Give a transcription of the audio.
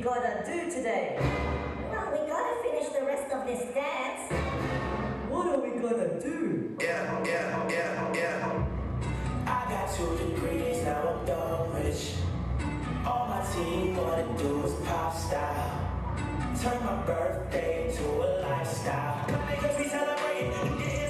gonna do today? Well, we gotta finish the rest of this dance. What are we gonna do? I got 2 degrees, now I'm dumb rich. All my team wanna do is pop style. Turn my birthday into a lifestyle. My niggas be celebrating, getting